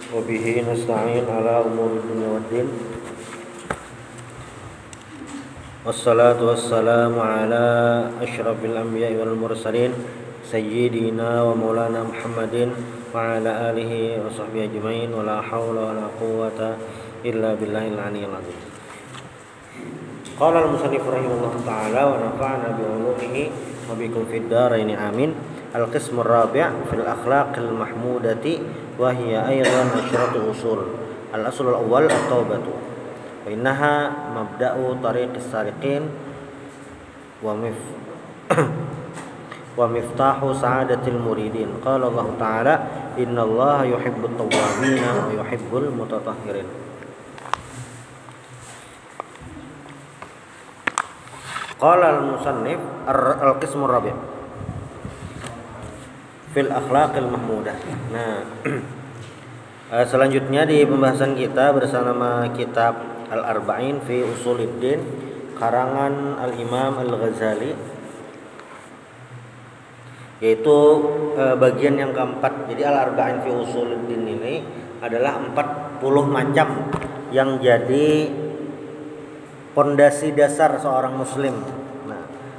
وبه نستعين على أمور الدنيا والدين والصلاة والسلام على أشرف الأنبياء والمرسلين سيدنا ومولانا محمد وعلى آله وصحبه أجمعين ولا حول ولا قوة إلا بالله العلي العظيم. قال المصنف رحمه الله تعالى ونفعنا بعلومه وبكم في الدارين آمين. القسم الرابع في الأخلاق المحمودة وهي أيضا 10 أصول. الأصل الأول التوبة وإنها مبدأ طريق السالكين ومفتاح سعادة المريدين. قال الله تعالى إن الله يحب التوابين ويحب المتطهرين. قال المصنف القسم الرابع fil akhlaqil mahmudah. Nah, selanjutnya di pembahasan kita bersama kitab Al-Arba'in fi Usuluddin karangan Al-Imam Al-Ghazali, yaitu bagian yang keempat. Jadi Al-Arba'in fi Usuluddin ini adalah 40 macam yang jadi pondasi dasar seorang muslim. Nah,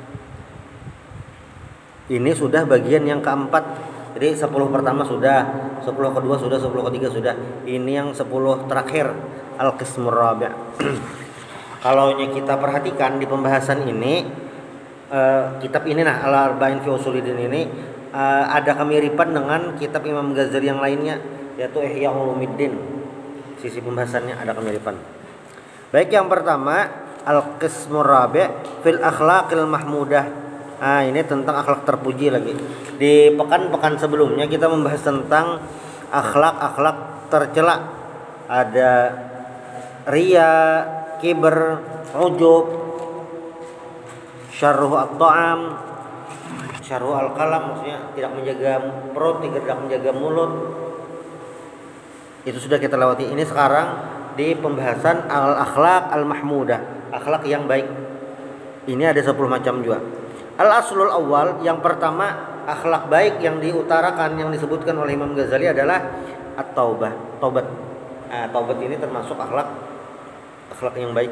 ini sudah bagian yang keempat. Jadi 10 pertama sudah, 10 kedua sudah, 10 ketiga sudah. Ini yang 10 terakhir, al-qismur rabi'. Kalau kita perhatikan di pembahasan ini, kitab ini Al-Arba'in fi Usuluddin ini ada kemiripan dengan kitab Imam Ghazali yang lainnya, yaitu Ihya Ulumuddin. Sisi pembahasannya ada kemiripan. Baik, yang pertama al-qismur rabi' fil akhlaqil mahmudah. Ini tentang akhlak terpuji lagi. Di pekan-pekan sebelumnya kita membahas tentang akhlak-akhlak tercela. Ada riya, kibr, ujub, syarruh at-ta'am, syarruh al-kalam, maksudnya tidak menjaga perut, tidak menjaga mulut. Itu sudah kita lewati. Ini sekarang di pembahasan al-akhlaq al-mahmudah, akhlak yang baik. Ini ada 10 macam juga. Al-aslul awal, yang pertama akhlak baik yang diutarakan, yang disebutkan oleh Imam Ghazali adalah at-taubah, taubat. Taubat ini termasuk akhlak yang baik.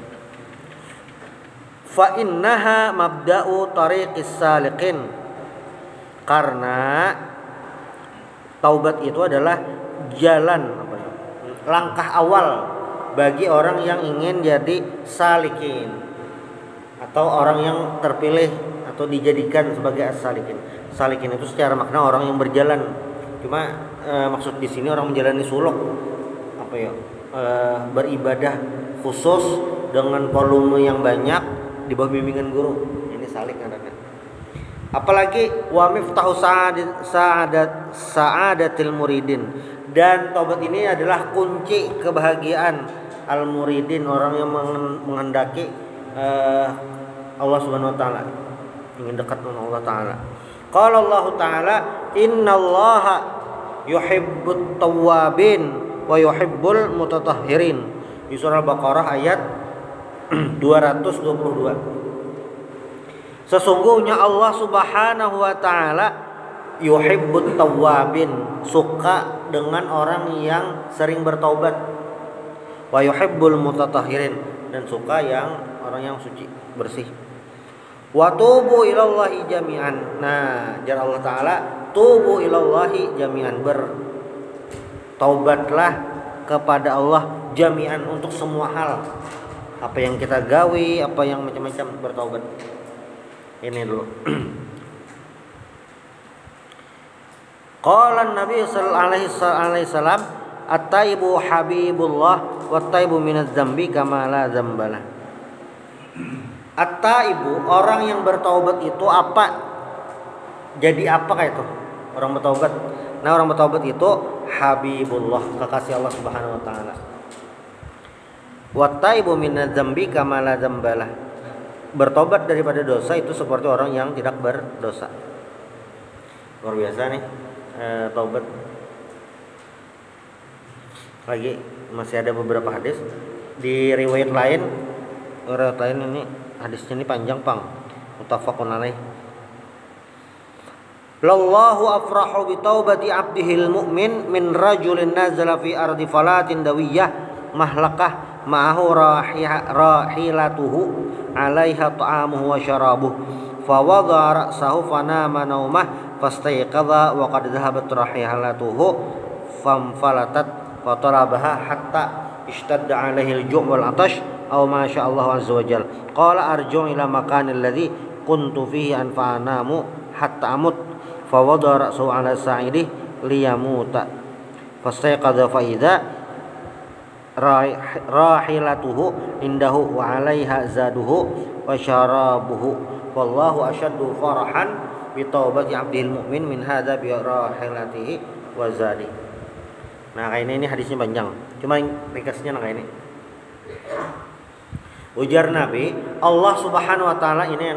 Fa innaha mabda'u tariqis saliqin. Karena taubat itu adalah jalan, langkah awal bagi orang yang ingin jadi salikin atau orang yang terpilih atau dijadikan sebagai as-salikin. Salikin itu secara makna orang yang berjalan. Cuma maksud di sini orang menjalani suluk, beribadah khusus dengan volume yang banyak di bawah bimbingan guru. Ini salik namanya. Apalagi wa miftahu sa'adatil muridin. Dan taubat ini adalah kunci kebahagiaan al-muridin, orang yang menghendaki Allah Subhanahu wa taala, ingin dekat dengan Allah taala. Qala Allah taala innallaha yuhibbut tawwabin wa yuhibbul mutatahhirin. Di surah Al-Baqarah ayat 222. Sesungguhnya Allah Subhanahu wa taala yuhibbut tawwabin, suka dengan orang yang sering bertaubat, wa yuhibbul mutatahhirin, dan suka yang orang yang suci, bersih. Wa tubu ilallahi jami'an. Nah, jar Allah taala tubu ilallahi jami'an, bertaubatlah kepada Allah jami'an, untuk semua hal. Apa yang kita gawi, apa yang macam-macam, bertaubat. Ini dulu. Qala Nabi sallallahu alaihi wasallam at-taibu habibullah wat-taibu minadz dzambi kama la dzambalah. At-taibu, orang yang bertaubat itu apa? Jadi apakah itu orang bertaubat? Nah, orang bertaubat itu habibullah, kekasih Allah Subhanahu wa taala. Wat-taibu minadz dzambi kama la dzambalah. Bertobat daripada dosa itu seperti orang yang tidak berdosa. Luar biasa nih, taubat. Lagi masih ada beberapa hadis di riwayat lain ini hadisnya ini panjang, muttafaqun alaih. Lallahu afrahu bi taubati abdihil mu'min min rajulin nazala fi ardi falatin dawiyah mahlakah ma'ahu rahilatuhu 'alaiha ta'amuhu wa syarabuhu fa wada'a ra'sahu fanama naumah fastayqadha wa qad dhahabat rahilatuhu famfalatat fa talabaha hatta ishtadda 'alaihi al-ju' wal 'atash aw ma syaa Allah azza wa jalla qala arju' ila makanil ladzi kuntu fihi an fa'anamu hatta amut fa wada'a ra'sahu 'ala sa'idi liyamuta fastayqadha fa idza rahilatuhu indahu wa 'alaiha zaduhu wa syarabuhu wallahu asyaddu farahan bi taubati 'abdil mu'min min hadza bi rahilatihi wa zadi. Nah, kayak ini hadisnya panjang. Cuma ringkasnya nah kayak ini. Ujar Nabi, Allah Subhanahu wa taala ini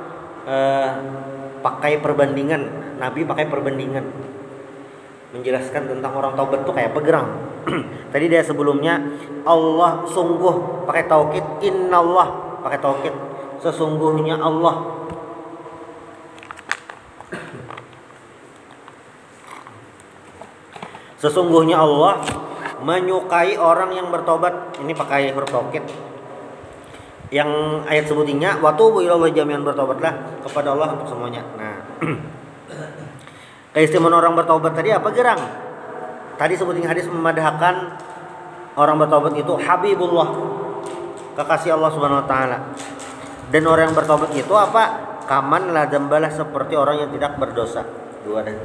pakai perbandingan. Nabi pakai perbandingan menjelaskan tentang orang taubat tuh kayak pegerang. Tadi dia sebelumnya Allah sungguh pakai taukid, innallah pakai taukid, sesungguhnya Allah. Sesungguhnya Allah menyukai orang yang bertobat. Ini pakai huruf taukid. Yang ayat sebutnya watubu ilallahi jami'an, bertobatlah kepada Allah untuk semuanya. Nah, keistimewaan orang bertobat tadi apa gerang? Tadi sebutin hadis memadahkan orang bertobat itu Habibullah, kekasih Allah Subhanahu wa taala. Dan orang yang bertobat itu apa? Kaman la dzambalah, seperti orang yang tidak berdosa. Dua dan.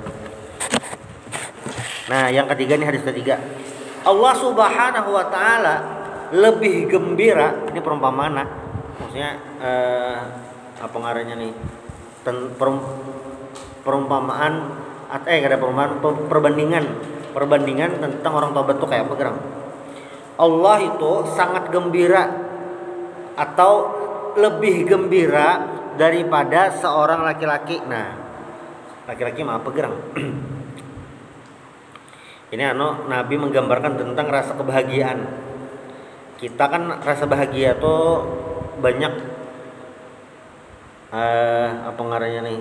Nah, yang ketiga nih, hadis ketiga. Allah Subhanahu wa taala lebih gembira, ini perumpamaan. Maksudnya apa ngarannya nih? Perumpamaan ada perbandingan tentang orang taubat tuh kayak apa gerang. Allah itu sangat gembira atau lebih gembira daripada seorang laki-laki. Nah, laki-laki mah apa gerang? Ini Nabi menggambarkan tentang rasa kebahagiaan. Kita kan rasa bahagia tuh banyak apa ngarannya nih?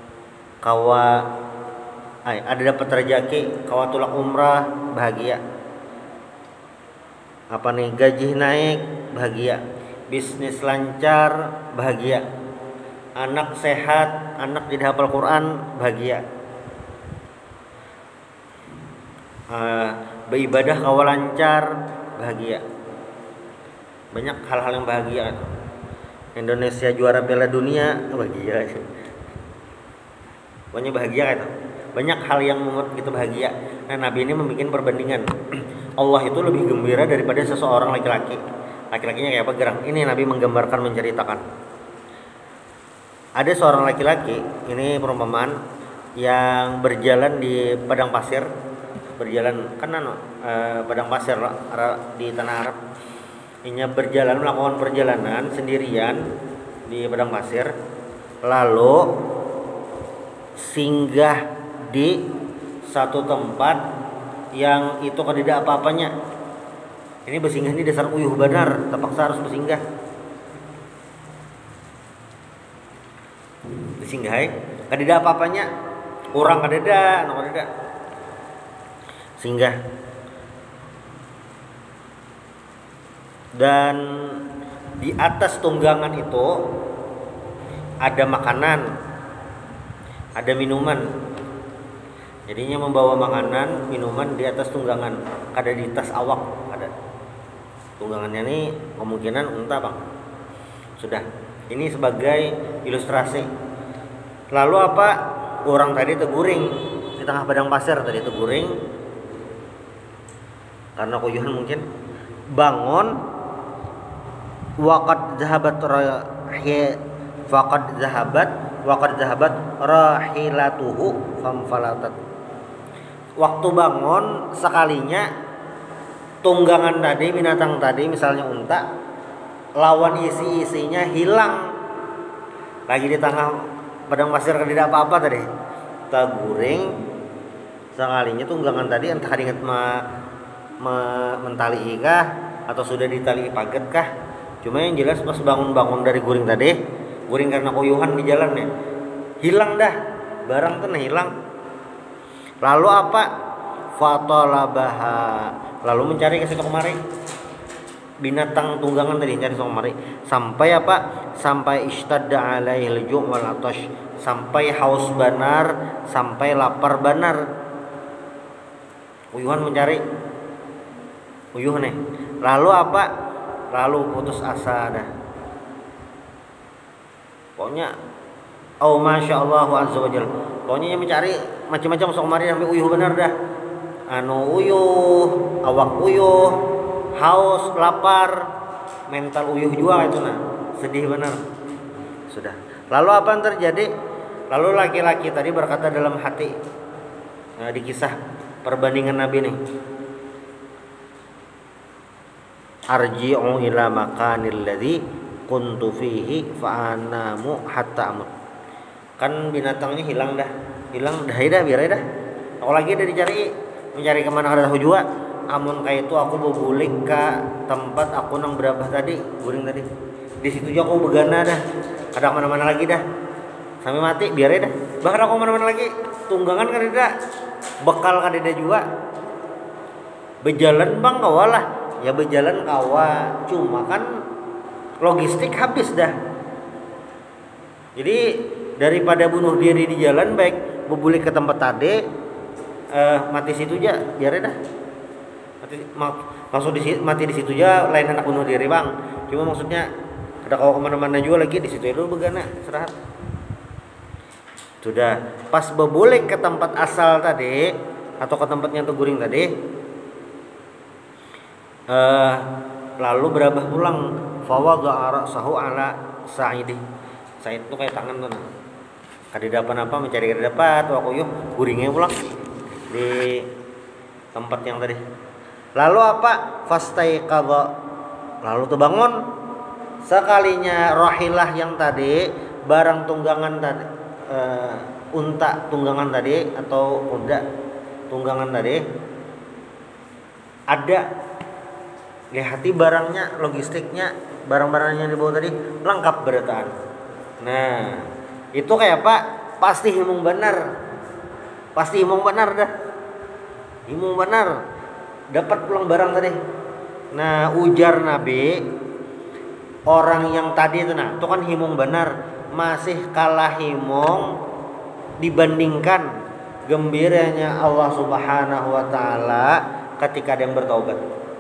Ada dapat rezeki, kawa tulak umrah, bahagia. Apa nih, gaji naik, bahagia. Bisnis lancar, bahagia. Anak sehat, anak tidak hafal Quran, bahagia. Beribadah kawa lancar, bahagia. Banyak hal-hal yang bahagia. Indonesia juara Piala Dunia, bahagia. Pokoknya bahagia kan. Banyak hal yang membuat kita bahagia. Nah, Nabi ini membuat perbandingan. Allah itu lebih gembira daripada seseorang laki-laki. Laki-lakinya kayak apa gerang? Ini Nabi menggambarkan, menceritakan. Ada seorang laki-laki, ini perumpamaan, yang berjalan di padang pasir. Berjalan kan padang pasir di tanah Arab. Ini berjalan, melakukan perjalanan sendirian di padang pasir. Lalu singgah di satu tempat yang itu kan tidak apa-apanya. Ini bersinggah di dasar uyuh benar, terpaksa harus bersinggah. Bersinggah, kan tidak apa-apanya. Orang kadeda, nomor kadeda. Singgah. Dan di atas tunggangan itu ada makanan, ada minuman. Jadinya membawa makanan, minuman di atas tunggangan. Ada di tas awak, ada. Tunggangannya ini kemungkinan unta, Bang. Sudah. Ini sebagai ilustrasi. Lalu apa? Orang tadi teguring di tengah padang pasir, tadi teguring. Karena kuyuhan mungkin. Bangun. Waqad zahabat rahilatuhu famfalatat. Waktu bangun sekalinya tunggangan tadi, binatang tadi misalnya unta, lawan isi-isinya hilang. Lagi di tengah padang pasir tidak apa-apa tadi. Teguring sekalinya tunggangan tadi entah diingat mentali kah atau sudah ditali paget kah. Cuma yang jelas pas bangun-bangun dari guring tadi, guring karena kuyuhan di jalannya, hilang dah barang tuh hilang. Lalu apa? Fatalabaha, lalu mencari ke situ kemari binatang tunggangan tadi, cari kemari sampai apa? Sampai ishtadda alaihil ju' wal atash, sampai haus benar, sampai lapar benar. Uyuhan mencari, uyuh nih. Lalu apa? Lalu putus asa dah. Pokoknya masya Allah azza wajal. Pokoknya mencari macam-macam sok kemari sampai uyuh benar dah. Uyuh, awak uyuh, haus, lapar, mental uyuh juga itu nah, sedih benar. Sudah. Lalu apa yang terjadi? Lalu laki-laki tadi berkata dalam hati, di kisah perbandingan Nabi nih, arji'u ila makanil ladzi kuntu fihi fa anamu hatta amut. Kan binatangnya hilang dah biar dah. Aku lagi udah mencari kemana ada tahu juga. Amun kayak itu aku bebulik ke tempat aku nang berapa tadi guring tadi. Di situ juga aku begana dah. Ada kemana-mana lagi dah. Sampai mati biar dah. Bahkan aku kemana-mana lagi. Tunggangan kan ada, bekal kan ada juga. Berjalan bang kawalah. Ya berjalan kawa. Cuma kan logistik habis dah. Jadi daripada bunuh diri di jalan baik bebulik ke tempat tadi. Mati situ aja biar dah. Mati di situ aja lain anak bunuh diri bang. Cuma maksudnya ada kau kemana-mana juga lagi di situ itu begana istirahat. Sudah pas bebulik ke tempat asal tadi atau ke tempatnya tuh guring tadi, lalu berabah pulang. Fawadha ra'sahu ala sa'idi. Sa'id itu kayak tangan tuh. Kadidapan apa mencari dapat waktu guringnya pulang di tempat yang tadi. Lalu apa? Fastaiqadha, lalu terbangun. Sekalinya rahilah yang tadi, barang tunggangan tadi, unta tunggangan tadi atau kuda tunggangan tadi ada di hati barangnya, logistiknya, barang-barangnya yang dibawa tadi lengkap berataan. Nah, itu kayak apa? Pasti himung benar. Pasti himung benar dah. Himung benar. Dapat pulang barang tadi. Nah, ujar Nabi, orang yang tadi itu nah, itu kan himung benar, masih kalah himung dibandingkan gembiranya Allah Subhanahu wa taala ketika ada yang bertaubat.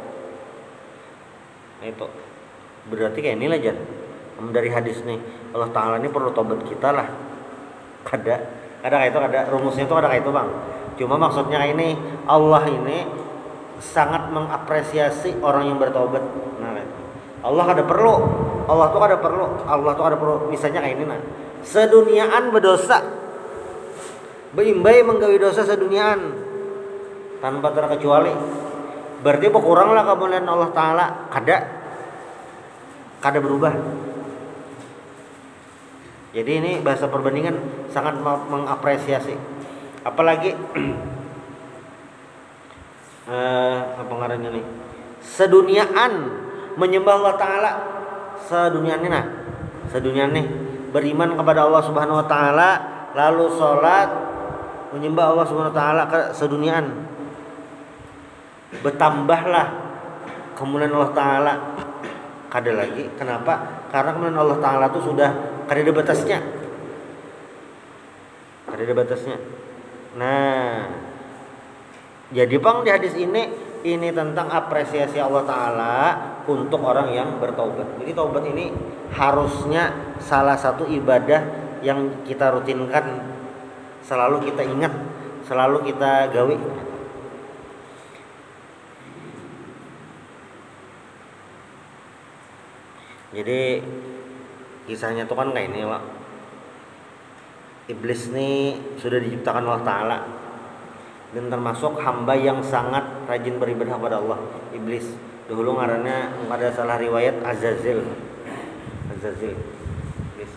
Nah, itu. Berarti kayak inilah Jan. Dari hadis nih, Allah taala ini perlu taubat kita lah. Ada kayak itu, ada rumusnya itu, ada kayak itu bang. Cuma maksudnya ini Allah ini sangat mengapresiasi orang yang bertobat. Nah, Allah tuh ada perlu. Misalnya kayak ini nah, seduniaan berdosa, beimbai menggawi dosa seduniaan tanpa terkecuali. Berarti berkuranglah kemuliaan Allah Taala. Kada berubah. Jadi ini bahasa perbandingan sangat mengapresiasi. Apalagi apa ngarannya nih? Seduniaan menyembah Allah Taala. Seduniaan nih beriman kepada Allah Subhanahu wa taala, lalu salat menyembah Allah Subhanahu wa taala ke seduniaan. Bertambahlah kemuliaan Allah Taala. Kada lagi. Kenapa? Karena kemuliaan Allah Taala itu sudah kada ada batasnya. Nah, jadi bang di hadis ini tentang apresiasi Allah Taala untuk orang yang bertaubat. Jadi taubat ini harusnya salah satu ibadah yang kita rutinkan, selalu kita ingat, selalu kita gawe. Jadi kisahnya tuh kan kayak ini lah. Iblis nih sudah diciptakan Allah Ta'ala dan termasuk hamba yang sangat rajin beribadah kepada Allah. Iblis dahulu ngarannya pada salah riwayat Azazil. Iblis.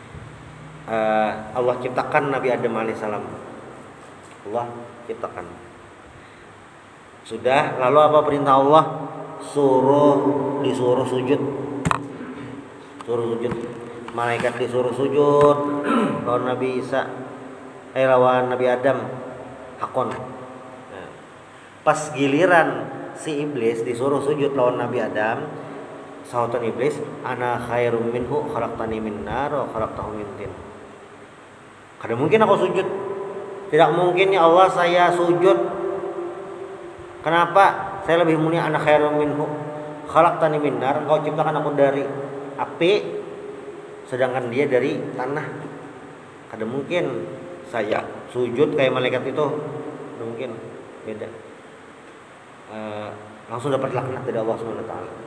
Allah ciptakan Nabi Adam alaihissalam. Allah ciptakan. Sudah, lalu apa perintah Allah? Disuruh sujud. Malaikat disuruh sujud. Lawan Nabi Isa lawan Nabi Adam hakon. Nah, pas giliran si iblis disuruh sujud lawan Nabi Adam, sautan iblis, ana khairum minhu khalaqtani min nar wa khalaqtahu min tin. Kada mungkin aku sujud. Tidak mungkin ya Allah saya sujud. Kenapa? Saya lebih mulia, ana khairum minhu khalaqtani min nar, engkau ciptakan aku dari api sedangkan dia dari tanah. Kada mungkin saya sujud kayak malaikat itu. Kada mungkin. Beda. Langsung dapat laknat dari Allah Subhanahu wa taala.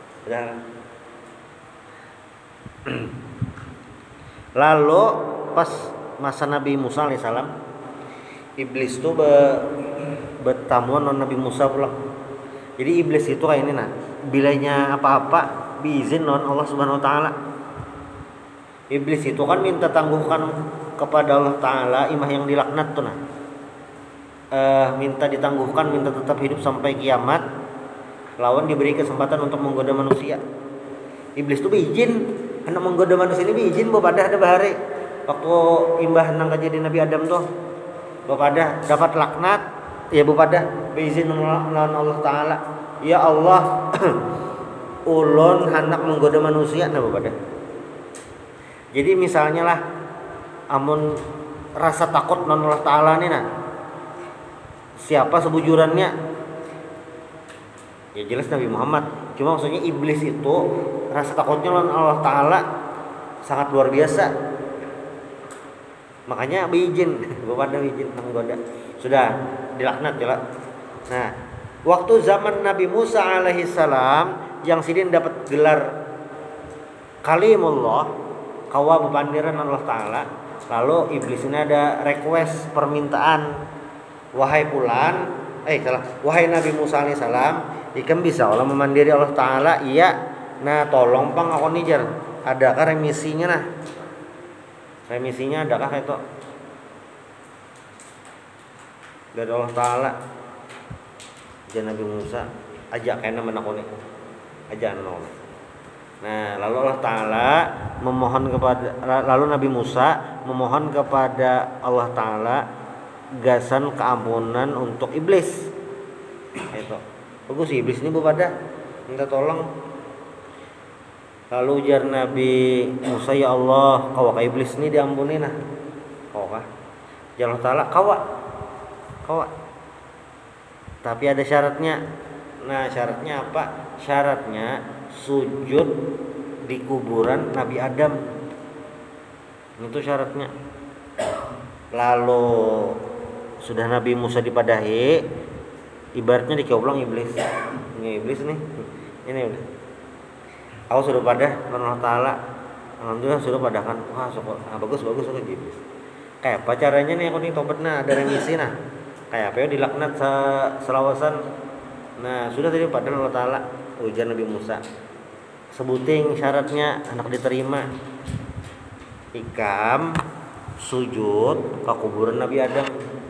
Lalu pas masa Nabi Musa alaihissalam, iblis tuh bertamuan dengan Nabi Musa pulang. Jadi iblis itu kayak ini, nah bilanya apa-apa diizin non Allah Subhanahu wa taala. Iblis itu kan minta tangguhkan kepada Allah taala imah yang dilaknat tuh, nah minta ditangguhkan, minta tetap hidup sampai kiamat, lawan diberi kesempatan untuk menggoda manusia. Iblis tuh beizin hendak menggoda manusia ini, beizin bapadah ada bahari waktu imbah nang kejadian Nabi Adam tuh, bapadah dapat laknat ya, bapadah beizin lawan Allah taala, ya Allah ulun hendak menggoda manusia, nah bapadah. Jadi misalnya lah amun rasa takut non Allah taala nih, nah siapa sebujurannya? Ya jelas Nabi Muhammad. Cuma maksudnya iblis itu rasa takutnya lawan Allah taala sangat luar biasa. Makanya beizin, bapak ada beizin menggoda. Sudah dilaknat ya. Nah, waktu zaman Nabi Musa alaihissalam yang sidin dapat gelar Kalimullah, kawa bebandiran Allah taala, lalu iblis ini ada request, permintaan, wahai Nabi Musa alaihissalam, ikan bisa Allah memandiri Allah taala, iya. Nah tolong pang aku nijar, adakah remisinya nah? Remisinya adakah itu? Dari Allah taala. Jadi Nabi Musa ajak kena menakuni, ajak nol. Nah lalu Allah taala memohon kepada, lalu Nabi Musa memohon kepada Allah taala gasan keampunan untuk iblis. Itu bagus, iblis ini bepada minta tolong. Lalu ujar Nabi Musa, ya Allah kawa ka iblis ini diampuni nah. Kawa ya Allah taala kawa. Tapi ada syaratnya. Nah syaratnya apa? Syaratnya sujud di kuburan Nabi Adam. Itu syaratnya. Lalu sudah Nabi Musa dipadahi, ibaratnya dikeulang iblis. Ini iblis nih. Ini udah. Aku sudah padah Allah taala. Alhamdulillah sudah padahkan. Wah, syukur. Bagus iblis. Kayak apa caranya nih aku nih tobatnya ada remisi nah. Kayak apa ya dilaknat selawasan. Nah, sudah tadi pada Allah taala ujar Nabi Musa. Sebuting syaratnya anak diterima. Ikam sujud ke kuburan Nabi Adam.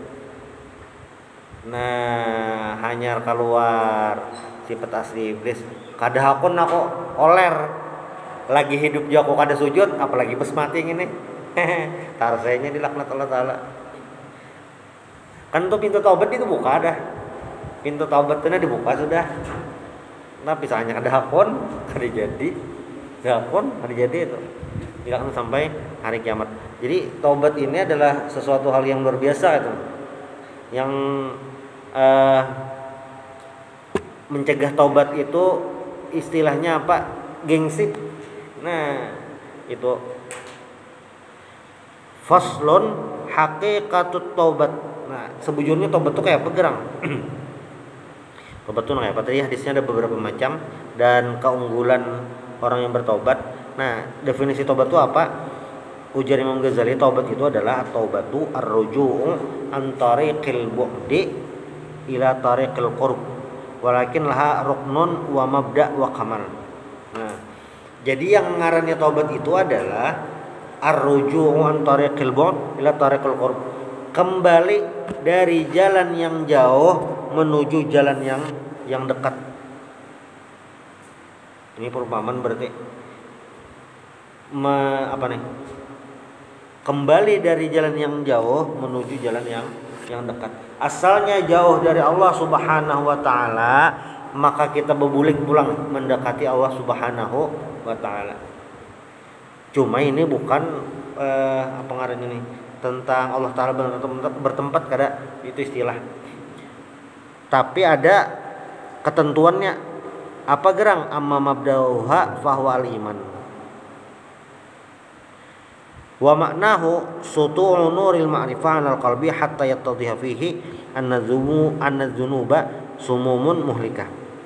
Nah, hanyar keluar sifat asli iblis. Kada hakun aku oler lagi hidup jago kada sujud, apalagi pas mati ini. Tarsainya dilaknat Allah taala. Kan tuh pintu taubat itu buka dah. Pintu taubatnya dibuka sudah. Nah, misalnya kada hakun, kada jadi. Hakun kada jadi itu. Dilaknat sampai hari kiamat. Jadi taubat ini adalah sesuatu hal yang luar biasa itu. Yang mencegah taubat itu istilahnya apa? Gengsi. Nah, itu faslun haqiqatut taubat. Nah, sebujurnya taubat itu kayak apa gerang? Taubat itu kayak apa? Tadi hadisnya ada beberapa macam dan keunggulan orang yang bertobat. Nah, definisi taubat itu apa? Ujar Imam Ghazali, taubat itu adalah taubatu ar-ruju'u an tariqil bu'di ila tariqil qurb. Walakin laha ruknun wa mabda wa kamal. Nah, jadi yang ngarannya taubat itu adalah ar-ruju'u an tariqil bu'd ila tariqil qurb. Kembali dari jalan yang jauh menuju jalan yang dekat. Ini perumpamaan berarti apa nih? kembali dari jalan yang jauh menuju jalan yang dekat. Asalnya jauh dari Allah Subhanahu wa taala, maka kita berbulik pulang mendekati Allah Subhanahu wa taala. Cuma ini bukan apa ngarannya nih, tentang Allah taala bertempat kada itu istilah. Tapi ada ketentuannya. Apa gerang amma mabdauha fahuwa al-iman. Wa maknahu sutu'u nuril ma'rifah 'alal qalbi hatta yattadhiha fihi anna dzunuba sumumun muhlikah.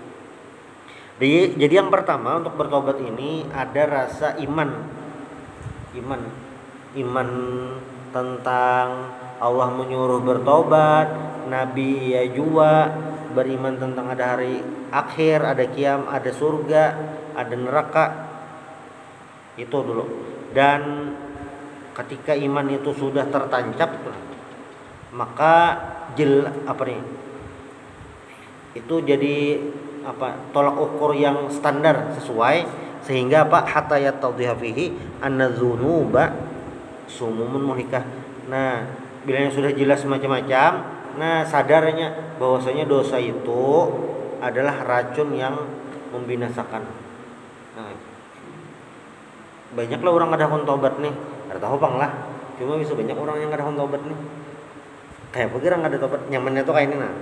Jadi yang pertama untuk bertobat ini ada rasa iman tentang Allah menyuruh bertobat, Nabi ya juga beriman tentang ada hari akhir, ada kiam, ada surga, ada neraka. Itu dulu. Dan ketika iman itu sudah tertancap, maka itu jadi tolak ukur yang standar sesuai, sehingga hatta yatadhiha fihi anna dzunuba sumumun muhlikah. Nah, bila yang sudah jelas macam-macam, nah sadarnya bahwasanya dosa itu adalah racun yang membinasakan. Nah, banyaklah orang ada tobat nih, ada tahu bang lah. Cuma bisa banyak orang yang ada tobat nih. Kayak pikir nggak ada tobat, nyamannya tuh kayak ini nah.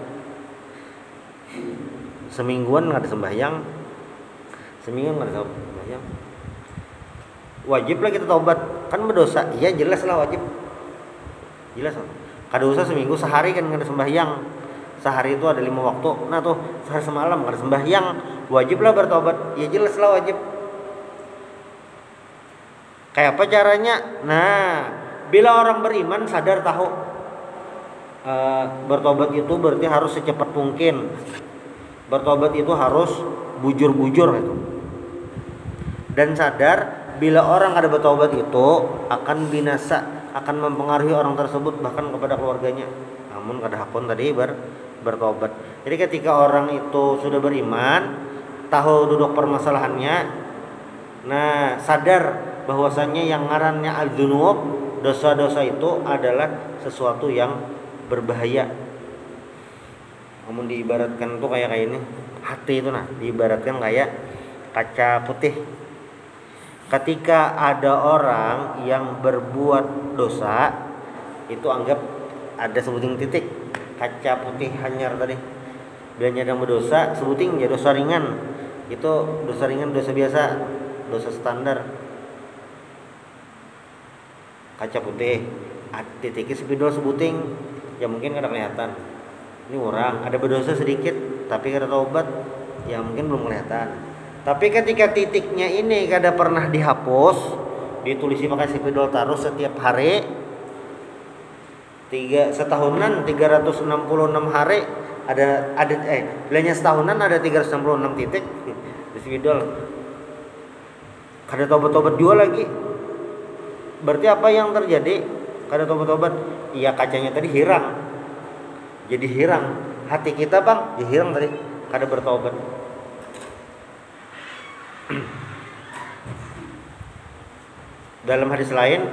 Semingguan nggak ada sembahyang, semingguan nggak ada sembahyang. Wajib lah kita tobat, kan berdosa. Iya jelas lah wajib, jelas lah. Kada usah seminggu sehari kan nggak ada sembahyang. Sehari itu ada 5 waktu. Nah tuh sehari semalam nggak ada sembahyang, wajib lah bertobat. Ya jelas lah wajib. Kayak apa caranya? Nah, bila orang beriman sadar tahu bertobat itu berarti harus secepat mungkin. Bertobat itu harus bujur-bujur itu. Dan sadar bila orang ada bertobat itu akan binasa, akan mempengaruhi orang tersebut bahkan kepada keluarganya. Namun kada hakun tadi bertobat. Jadi ketika orang itu sudah beriman, tahu duduk permasalahannya, nah sadar bahwasannya yang ngarannya al-dzunub, dosa-dosa itu adalah sesuatu yang berbahaya. Namun diibaratkan tuh kayak ini, hati itu nah diibaratkan kayak kaca putih. Ketika ada orang yang berbuat dosa, itu anggap ada sebuting titik kaca putih hanyar tadi. Bila nyadang berdosa, sebuting ya dosa ringan. Itu dosa ringan, dosa biasa, dosa standar. Kaca putih, titiknya spidol sebuting, ya mungkin kada kelihatan. Ini orang ada berdosa sedikit, tapi kada taubat, ya mungkin belum kelihatan. Tapi ketika titiknya ini kada pernah dihapus, ditulisi pakai spidol terus setiap hari, setahunan 366 hari bilanya setahunan ada 366 titik di spidol. Kada tobat-tobat juga lagi. Berarti apa yang terjadi? Kada tobat-tobat, iya kacanya tadi hilang. Jadi hilang hati kita bang, ya hilang tadi. Kada bertobat. Dalam hadis lain,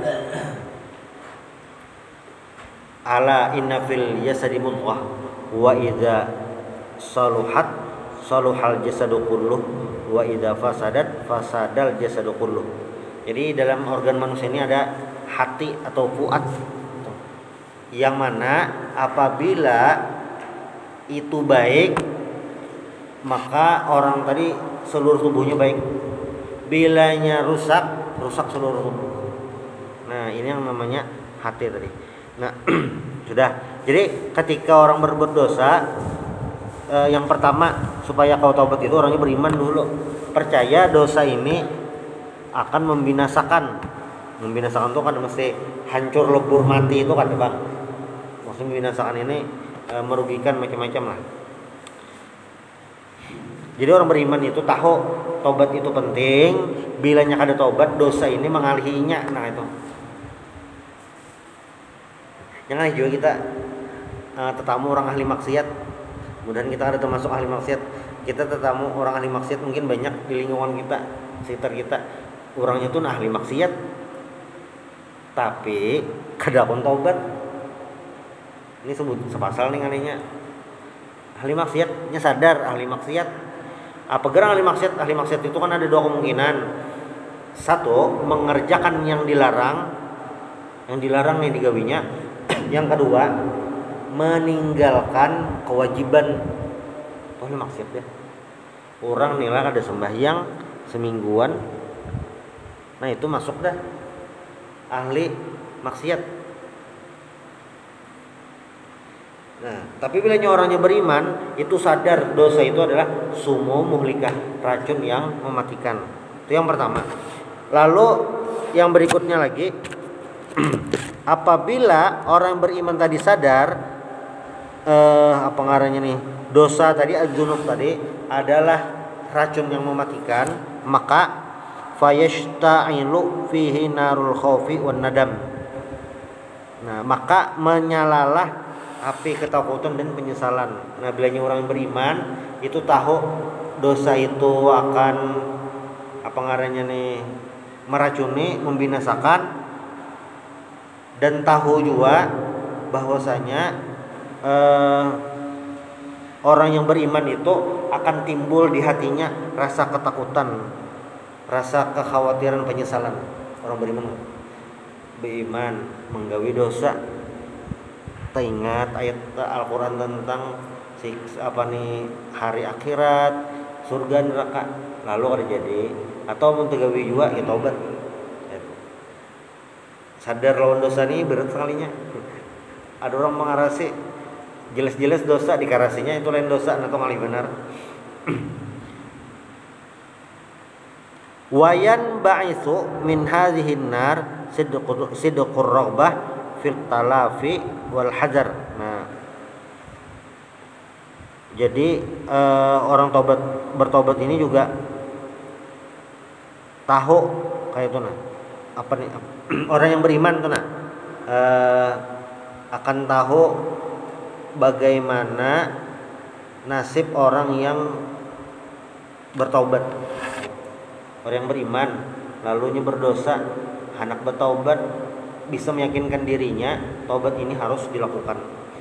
ala inna fil jasadi mudghah wa idza saluhat saluhal jasadu kulluh wa idza fasadat fasadal jasadu kulluh. Jadi dalam organ manusia ini ada hati atau fuad, yang mana apabila itu baik maka orang tadi seluruh tubuhnya baik. Bilanya rusak seluruh tubuh. Nah ini yang namanya hati tadi. Nah sudah. Jadi ketika orang berbuat dosa, yang pertama supaya kau taubat itu orangnya beriman dulu, percaya dosa ini akan membinasakan. Membinasakan itu kan mesti hancur lebur mati itu kan bang. Maksudnya membinasakan ini merugikan macam-macam lah. Jadi orang beriman itu tahu tobat itu penting. Bilanya kada tobat, dosa ini mengalihinya. Nah itu. Jangan juga kita tetamu orang ahli maksiat. Kemudian kita ada termasuk ahli maksiat. Kita tetamu orang ahli maksiat mungkin banyak di lingkungan kita, sekitar kita. Orangnya tuh ahli maksiat. tapi kada pun taubat. Ini sebut sepasal nih nganinya. Ahli maksiatnya sadar ahli maksiat. Apa gerang ahli maksiat? Ahli maksiat itu kan ada dua kemungkinan. Satu, mengerjakan yang dilarang. Yang dilarang nih digawinya. Yang kedua, meninggalkan kewajiban. Ahli maksiat ya. Orang nilai ada sembahyang semingguan. Nah, itu masuk dah ahli maksiat. Nah, tapi bila orangnya beriman, itu sadar dosa itu adalah sumu muhlikah, racun yang mematikan. Itu yang pertama. Lalu yang berikutnya lagi, apabila orang beriman tadi sadar, apa ngarannya nih, dosa tadi az-dzunub tadi adalah racun yang mematikan, maka fayashta'ilu fihi narul khaufi wan nadam. Nah, maka menyalalah api ketakutan dan penyesalan. Nah, bilanya orang beriman itu tahu dosa itu akan apa ngarannya nih, meracuni, membinasakan, dan tahu juga bahwasanya orang yang beriman itu akan timbul di hatinya rasa ketakutan, rasa kekhawatiran, penyesalan. Orang beriman menggawi dosa, teringat ayat Al-Quran tentang hari akhirat, surga neraka, lalu ada jadi atau mentegawi juga ya taubat. Sadar lawan dosa ini berat sekalinya. Ada orang mengarasi jelas-jelas dosa dikarasinya itu lain dosa atau ngalih benar. Wayan ba'itsu min hadhihi nar sidqur raghbah fil talafi wal hadar. Nah, jadi orang bertobat ini juga tahu kayak itu nah. Apa nih? Orang yang beriman tuh nah akan tahu bagaimana nasib orang yang bertobat. Orang yang beriman lalunya berdosa, hendak bertobat, bisa meyakinkan dirinya taubat ini harus dilakukan.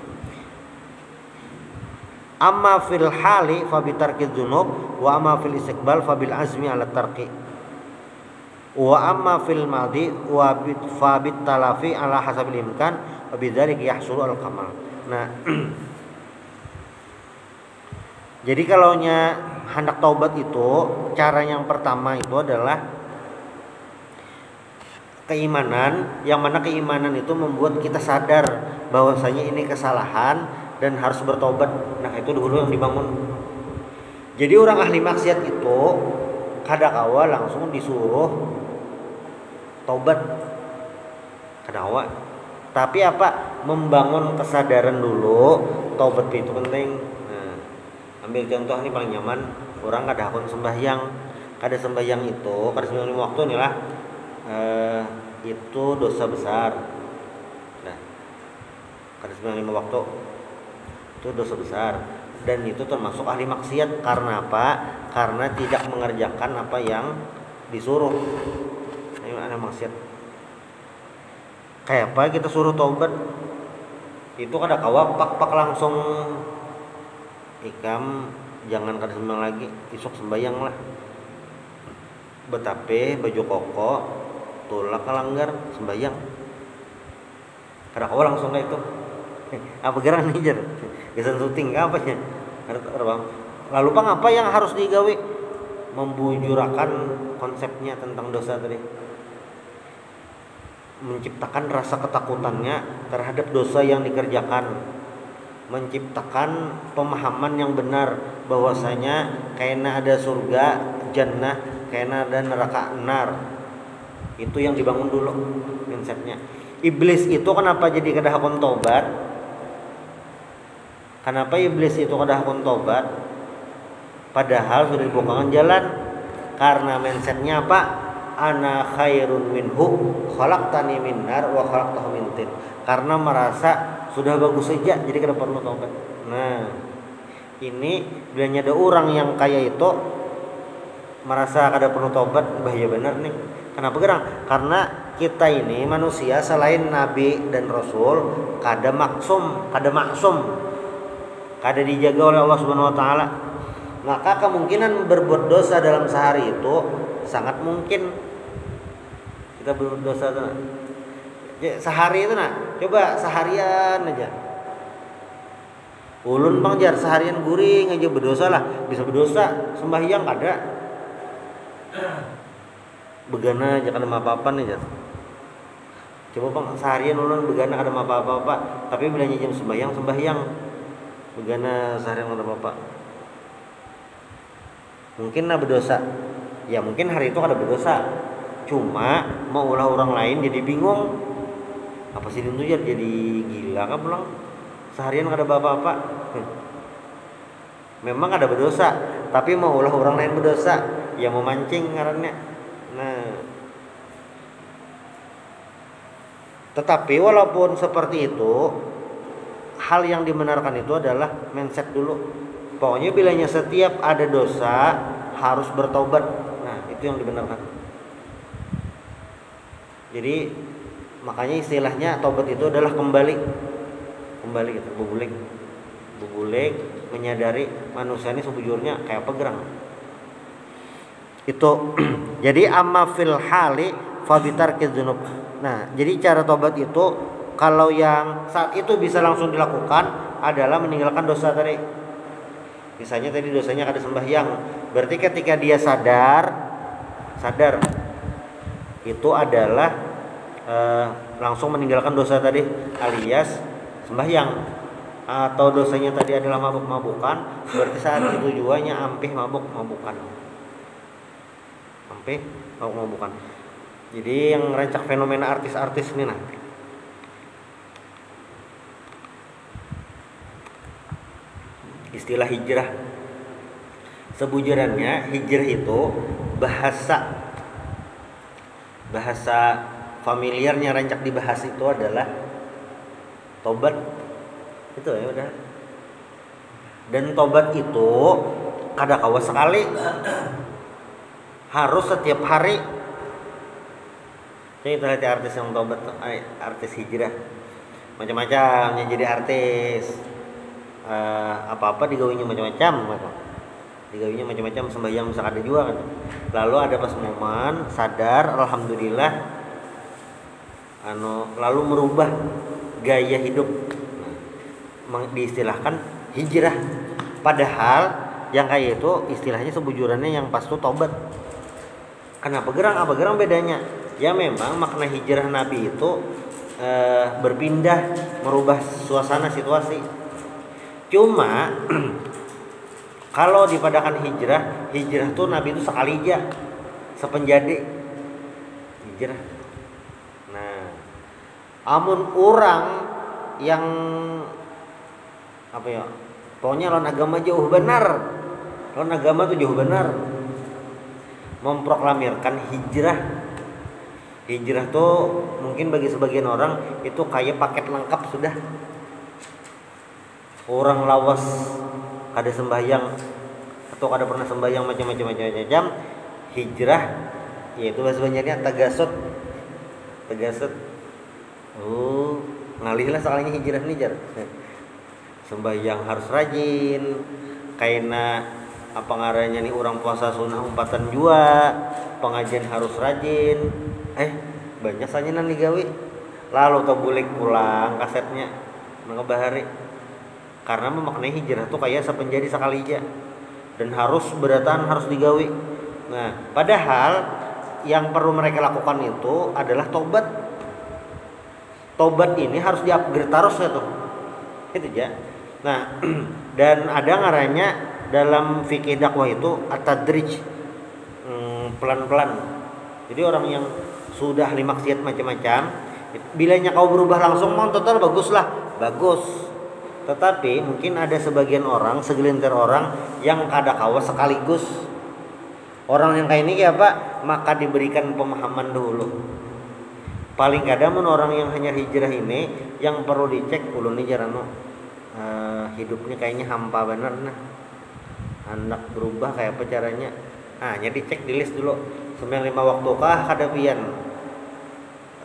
Amma fil hali fa bi tarkiz dzunub wa amma fil istiqbal fa bil azmi ala tarki. Wa amma fil madi wa fa bit talafi ala hasabil imkan wa bidzalik yahsulu al kamal. Nah, jadi kalaunya hendak taubat itu cara yang pertama itu adalah keimanan, yang mana keimanan itu membuat kita sadar bahwasanya ini kesalahan dan harus bertobat. Nah, itu dulu yang dibangun. Jadi orang ahli maksiat itu kadakawa langsung disuruh tobat, kadakawa. Tapi apa? Membangun kesadaran dulu, tobat itu penting. Nah, ambil contoh ini paling nyaman, orang kada akun sembahyang, kada sembahyang itu, kada sembahyang lima waktu nih lah. Itu dosa besar. Nah, kada sembahyang lima waktu itu dosa besar, dan itu termasuk ahli maksiat. Karena apa? Karena tidak mengerjakan apa yang disuruh. Ini ahli maksiat. Kayak apa kita suruh taubat? Itu kada kawa pak langsung ikam, jangan kada sembahyang lagi, isok sembahyang lah. Betape baju koko tulak kalanggar sembahyang. Kada kawa langsung kayak itu. Apa geran nih jar? Gesan syuting apa nya? Lalu apa yang harus digawe? Membujurakan konsepnya tentang dosa tadi. Menciptakan rasa ketakutannya terhadap dosa yang dikerjakan. Menciptakan pemahaman yang benar bahwasanya kayaknya ada surga, jannah, kayaknya ada neraka, nar. Itu yang dibangun dulu konsepnya. Iblis itu kenapa jadi kada hakun tobat? Kenapa iblis itu kada hakun tobat? Padahal sudah dibukakan jalan. Karena mindsetnya apa? Ana khairun minhu khalaqtani min nar wa khalaqtahu min tin. Karena merasa sudah bagus saja, jadi kada perlu tobat. Nah, ini bilanya ada orang yang kaya itu merasa kada perlu tobat, bahaya benar nih. Kenapa gerang? Karena kita ini manusia selain nabi dan rasul kada maksum, kada dijaga oleh Allah Subhanahu wa taala. Maka kemungkinan berbuat dosa dalam sehari itu sangat mungkin. Kita berbuat dosa itu sehari itu coba seharian aja. Ulun bang jar seharian guring aja berdosa lah, bisa berdosa sembahyang kada. Begana aja kada apa-apa aja. Coba bang seharian ulun begana kada apa-apa, tapi bila jam sembahyang begana seharian kada apa-apa. Mungkin berdosa. Ya mungkin hari itu kada berdosa. Cuma mau ulah orang lain jadi bingung. Apa sih itu jadi gila kan pulang seharian kada apa-apa. Memang ada berdosa, tapi mau ulah orang lain berdosa, ya mau mancing ngarannya. Nah, tetapi walaupun seperti itu, hal yang dibenarkan itu adalah mindset dulu. Pokoknya bilanya setiap ada dosa harus bertobat. Nah, itu yang dibenarkan. Jadi makanya istilahnya tobat itu adalah kembali gitu, bubulik menyadari manusia ini sebujurnya kayak apa gerang. Itu jadi amma fil hali fa bitarkiz dzunub. Nah, jadi cara tobat itu kalau yang saat itu bisa langsung dilakukan adalah meninggalkan dosa tadi. Misalnya tadi dosanya kada sembahyang, berarti ketika dia sadar itu adalah langsung meninggalkan dosa tadi alias sembahyang. Atau dosanya tadi adalah mabuk-mabukan, berarti saat itu juanya ampih mabuk-mabukan. Jadi yang rancak fenomena artis-artis ini istilah hijrah. Sebujurannya hijrah itu bahasa familiarnya rancak dibahas itu adalah tobat. Itu ya udah. Dan tobat itu kada kawa sekali. Harus setiap hari. Jadi kita lihat artis yang tobat, artis hijrah. Macam-macam jadi artis. Apa-apa digawinya macam-macam gitu. Digawinya macam-macam sembahyang bisa kada juga kan. Lalu ada pas momen sadar alhamdulillah lalu merubah gaya hidup, diistilahkan hijrah. Padahal yang kayak itu istilahnya sebujurannya yang pas itu tobat. Kenapa gerang bedanya? Ya memang makna hijrah Nabi itu berpindah, merubah suasana situasi. Cuma kalau dipadakan hijrah tuh Nabi itu sekali aja sepenjadi hijrah. Amun orang yang pokoknya lawan agama jauh benar, lawan agama tuh jauh benar, memproklamirkan hijrah tuh mungkin bagi sebagian orang itu kayak paket lengkap sudah. Orang lawas kada sembahyang atau kada pernah sembahyang macam-macam hijrah, yaitu bahasa Banjarnya tagasut. Ngalihlah sekalinya hijrah nih jar. Sembahyang harus rajin. Kaina apa ngarannya nih orang puasa sunnah umpatan jua. Pengajian harus rajin. Banyak sanyinan digawi. Lalu tabulik pulang kasetnya ngebahari. Karena memaknai hijrah tuh kayak sepenjadi sekali aja. Dan harus beratan harus digawi. Nah, padahal yang perlu mereka lakukan itu adalah tobat. Tobat ini harus di-upgrade terus ya tuh. Itu aja. Nah, dan ada ngarannya dalam fikih dakwah itu at-tadrij. Pelan-pelan. Jadi orang yang sudah ahli maksiat macam-macam, bilanya kau berubah langsung mau total baguslah. Bagus. Tetapi mungkin ada sebagian orang, segelintir orang yang kada kawa sekaligus. Orang yang kayak ini kayak apa? Maka diberikan pemahaman dulu. Paling kadang orang yang hanya hijrah ini yang perlu dicek ulun nih jarano hidupnya kayaknya hampa bener hendak berubah kayak apa caranya. Jadi cek di list dulu. Sembilan 5 waktu kah kada pian.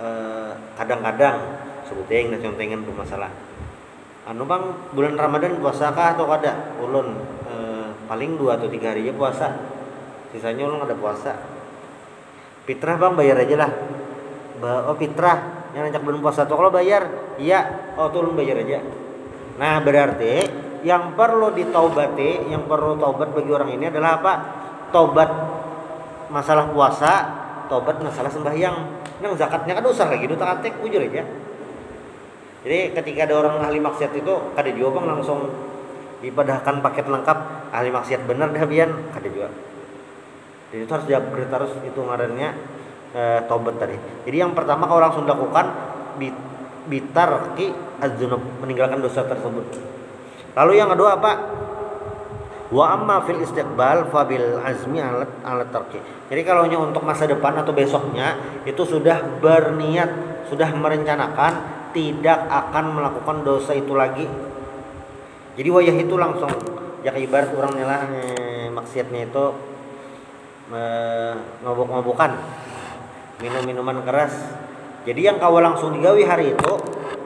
kadang-kadang sebuting dan contengan bermasalah. Anu bang, bulan Ramadan puasa kah atau kada? Ulun paling 2 atau 3 hari aja puasa. Sisanya ulun ada puasa. Fitrah bang, bayar aja lah. Oh fitrah yang ngajak bulan puasa tuh kalau bayar, iya. Oh tuh ulun bayar aja. Nah berarti yang perlu ditaubati, yang perlu taubat bagi orang ini adalah apa? Taubat masalah puasa, taubat masalah sembahyang. Yang zakatnya kan usah lagi, duta atek ujur aja. Jadi ketika ada orang ahli maksiat itu kada juga bang langsung dipadahkan paket lengkap ahli maksiat bener dah bian kada juga. Jadi itu harus diupgrade, harus itu ngarannya taubat tadi. Jadi yang pertama kau langsung lakukan bitarki az-dzunub, meninggalkan dosa tersebut. Lalu yang kedua apa? Wa amma fil istiqbal fabil azmi ala tarki. Jadi kalau untuk masa depan atau besoknya itu sudah berniat, sudah merencanakan tidak akan melakukan dosa itu lagi. Jadi wayah itu langsung ya ibarat orangnya lah maksiatnya itu mabuk-mabukan, minum-minuman keras. Jadi yang kau langsung digawi hari itu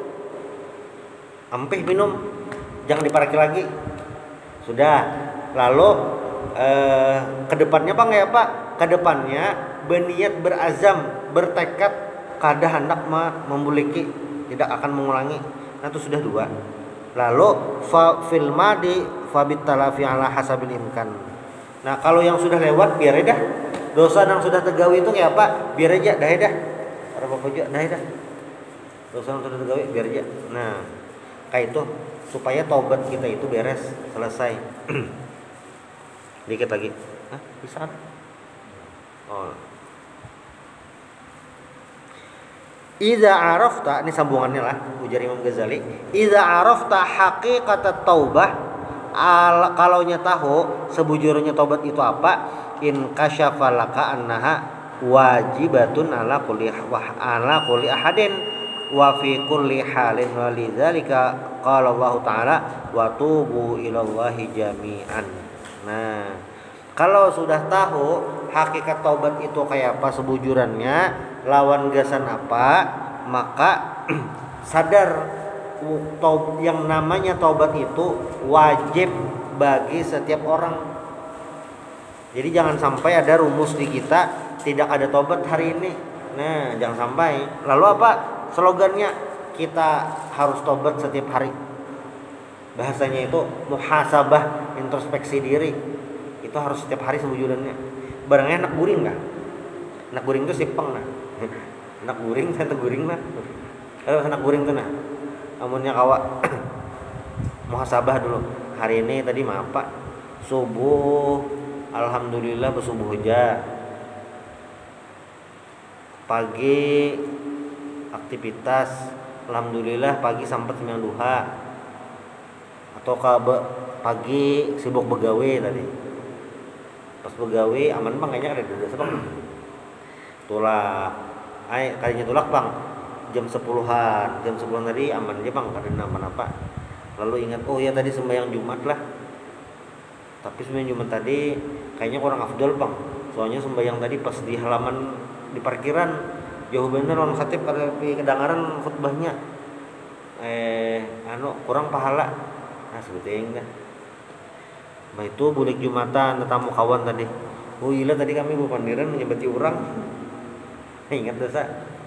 ampih minum, jangan diparaki lagi. Sudah. Lalu kedepannya bang ya pak, kedepannya berniat, berazam, bertekad kada hendak membuliki, tidak akan mengulangi. Nah itu sudah 2. Lalu fil madi fabit talafi ala hasabil imkan. Nah kalau yang sudah lewat biar aja dah. Dosa yang sudah tergawi itu kayak apa? Biar aja dah dah. Para bapak juga dah dah. Dosa yang sudah tergawi biar aja. Nah kayak itu supaya taubat kita itu beres, selesai. Dikit lagi. Hah? Bisa kan? Oh. Iza arafta, ini sambungannya lah, ujar Imam Ghazali. Iza arafta haqiqatat taubah, kalau nya tahu sebujurnya taubat itu apa, in kasyafa laka annaha wajibatun ala kulli ahadin wa fi kulli halin, walidzalika qala Allah taala wa tubu ilallahi jami'an. Nah, kalau sudah tahu hakikat taubat itu kayak apa sebujurannya, lawan gasan apa, maka sadar yang namanya taubat itu wajib bagi setiap orang. Jadi jangan sampai ada rumus di kita tidak ada taubat hari ini. Nah, jangan sampai. Lalu apa slogannya? Kita harus taubat setiap hari. Bahasanya itu muhasabah, introspeksi diri. Itu harus setiap hari sebujurannya. Barangnya anak guring kah? Anak guring itu sipeng nah. Anak guring, saya guring lah. Kalau anak guring tuh nah. Amunnya kawa muhasabah dulu. Hari ini tadi apa? Subuh, alhamdulillah bersubuh aja. Pagi aktivitas, alhamdulillah pagi sampai sembilan duha. Atau pagi sibuk begawe tadi. Pas begawe aman bang kayaknya ada dosa bang. Tulak, kayaknya tulak bang. Jam 10-an, jam 10-an tadi aman aja bang, kada apa-apa. Lalu ingat, oh ya tadi sembahyang Jumat lah. Tapi sembahyang Jumat tadi kayaknya kurang afdol bang. Soalnya sembahyang tadi pas di halaman di parkiran jauh bener orang khatib pada kedengaran khutbahnya. Kurang pahala. Nah sebetulnya bah itu bulik Jumatan tetamu kawan tadi. Oh iya tadi kami bupandiran menyebati orang. Ingat dosa.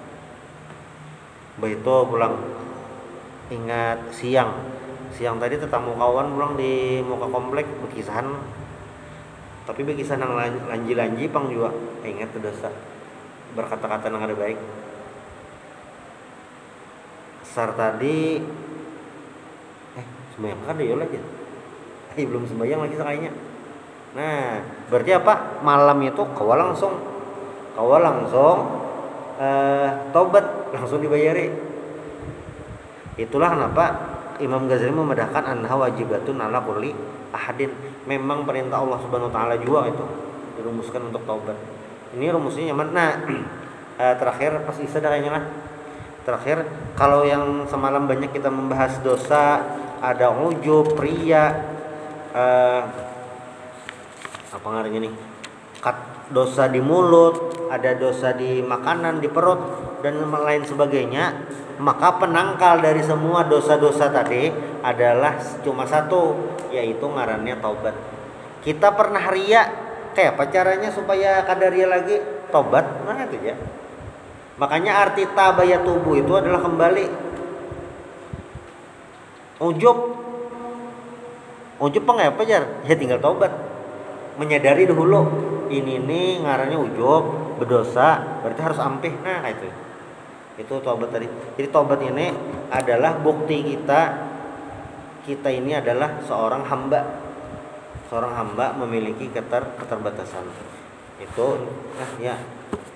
Bah itu pulang. Ingat siang tadi tetamu kawan pulang di muka komplek berkisahan. Tapi berkisahan yang lanji-lanji pang juga. Ingat dosa. Berkata-kata yang ada baik. Sar tadi sembahyang kan ya lagi. Belum sembahyang lagi sekalinya. Nah, berarti apa? Malam itu kau langsung tobat, langsung dibayari. Itulah kenapa Imam Ghazali memedahkan anha wajibatun ala kulli ahadin. Memang perintah Allah Subhanahu wa taala juga itu dirumuskan untuk taubat. Ini rumusnya nyaman. Nah, terakhir pas Isya kayaknya lah. Terakhir kalau yang semalam banyak kita membahas dosa, ada ujub, ria, apa ngarannya nih? dosa di mulut, ada dosa di makanan, di perut dan lain sebagainya, maka penangkal dari semua dosa-dosa tadi adalah cuma satu, yaitu ngarannya taubat. Kita pernah ria, kayak apa caranya supaya kada ria lagi? Tobat, nah itu ya. Makanya arti tabaya tubuh itu adalah kembali. Ujub apa jar? Ya tinggal taubat. Menyadari dahulu ini nih ngarannya ujub, berdosa, berarti harus ampih. Nah itu. Itu taubat tadi. Jadi taubat ini adalah bukti kita ini adalah seorang hamba. Seorang hamba memiliki keterbatasan. Itu ya.